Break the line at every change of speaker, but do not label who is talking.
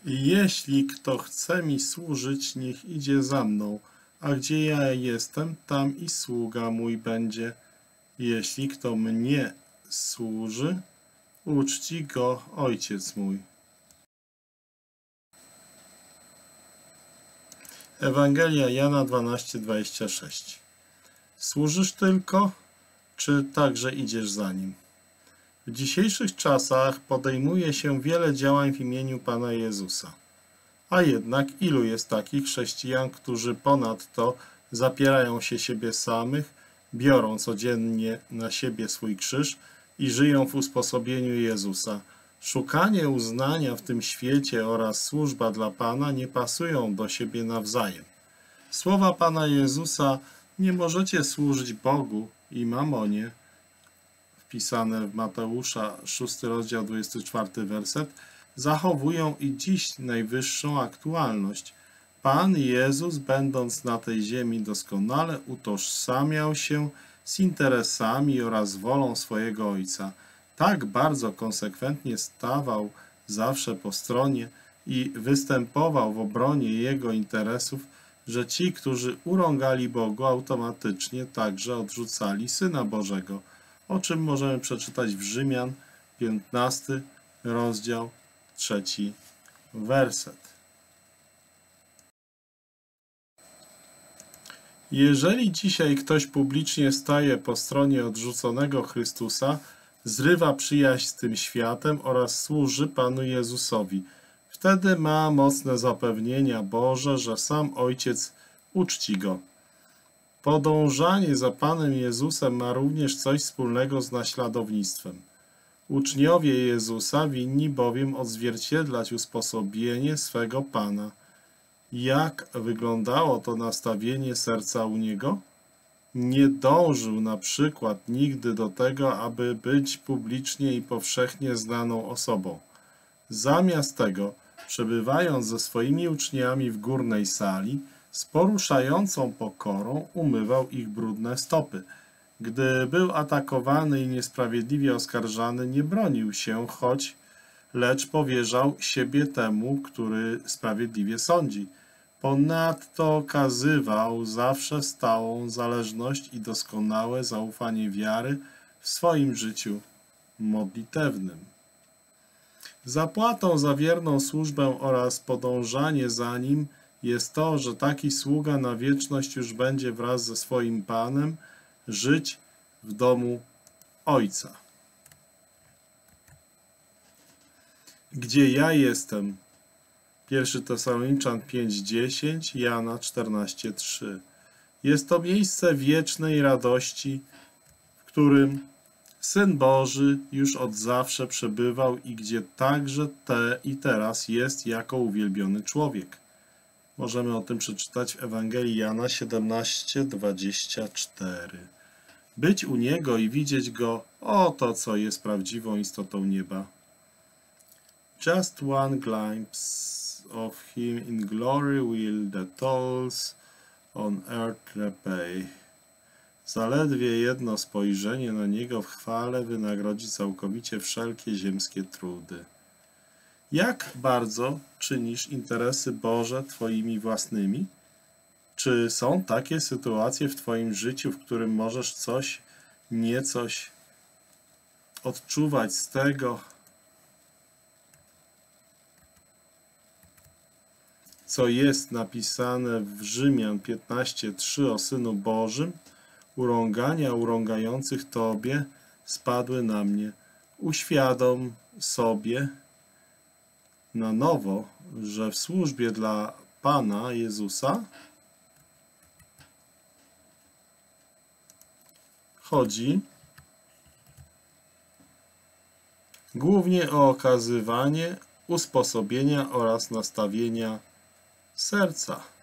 Jeśli kto chce mi służyć, niech idzie za mną, a gdzie ja jestem, tam i sługa mój będzie. Jeśli kto mnie służy, uczci go Ojciec mój. Ewangelia Jana 12:26. Służysz tylko, czy także idziesz za nim? W dzisiejszych czasach podejmuje się wiele działań w imieniu Pana Jezusa. A jednak ilu jest takich chrześcijan, którzy ponadto zapierają się siebie samych, biorą codziennie na siebie swój krzyż i żyją w usposobieniu Jezusa. Szukanie uznania w tym świecie oraz służba dla Pana nie pasują do siebie nawzajem. Słowa Pana Jezusa: nie możecie służyć Bogu i mamonie, wpisane w Mateusza 6 rozdział 24 werset, zachowują i dziś najwyższą aktualność. Pan Jezus, będąc na tej ziemi, doskonale utożsamiał się z interesami oraz wolą swojego Ojca. Tak bardzo konsekwentnie stawał zawsze po stronie i występował w obronie Jego interesów, że ci, którzy urągali Bogu, automatycznie także odrzucali Syna Bożego, o czym możemy przeczytać w Rzymian 15 rozdział 3 werset. Jeżeli dzisiaj ktoś publicznie staje po stronie odrzuconego Chrystusa, zrywa przyjaźń z tym światem oraz służy Panu Jezusowi, wtedy ma mocne zapewnienia Boże, że sam Ojciec uczci go. Podążanie za Panem Jezusem ma również coś wspólnego z naśladownictwem. Uczniowie Jezusa winni bowiem odzwierciedlać usposobienie swego Pana. Jak wyglądało to nastawienie serca u Niego? Nie dążył na przykład nigdy do tego, aby być publicznie i powszechnie znaną osobą. Zamiast tego, przebywając ze swoimi uczniami w górnej sali, z poruszającą pokorą umywał ich brudne stopy. Gdy był atakowany i niesprawiedliwie oskarżany, nie bronił się, lecz powierzał siebie temu, który sprawiedliwie sądzi. Ponadto okazywał zawsze stałą zależność i doskonałe zaufanie wiary w swoim życiu modlitewnym. Zapłatą za wierną służbę oraz podążanie za Nim jest to, że taki sługa na wieczność już będzie wraz ze swoim Panem żyć w domu Ojca. Gdzie ja jestem? 1 Tesaloniczan 5:10, Jana 14:3. Jest to miejsce wiecznej radości, w którym Syn Boży już od zawsze przebywał i gdzie także teraz jest jako uwielbiony człowiek. Możemy o tym przeczytać w Ewangelii Jana 17:24. Być u Niego i widzieć Go, oto co jest prawdziwą istotą nieba. Just one glimpse of Him in glory will the tolls on earth repay. Zaledwie jedno spojrzenie na Niego w chwale wynagrodzi całkowicie wszelkie ziemskie trudy. Jak bardzo czynisz interesy Boże Twoimi własnymi? Czy są takie sytuacje w Twoim życiu, w którym możesz niecoś odczuwać z tego, co jest napisane w Rzymian 15:3 o Synu Bożym? Urągania urągających Tobie spadły na mnie. Uświadom sobie na nowo, że w służbie dla Pana Jezusa chodzi głównie o okazywanie usposobienia oraz nastawienia serca.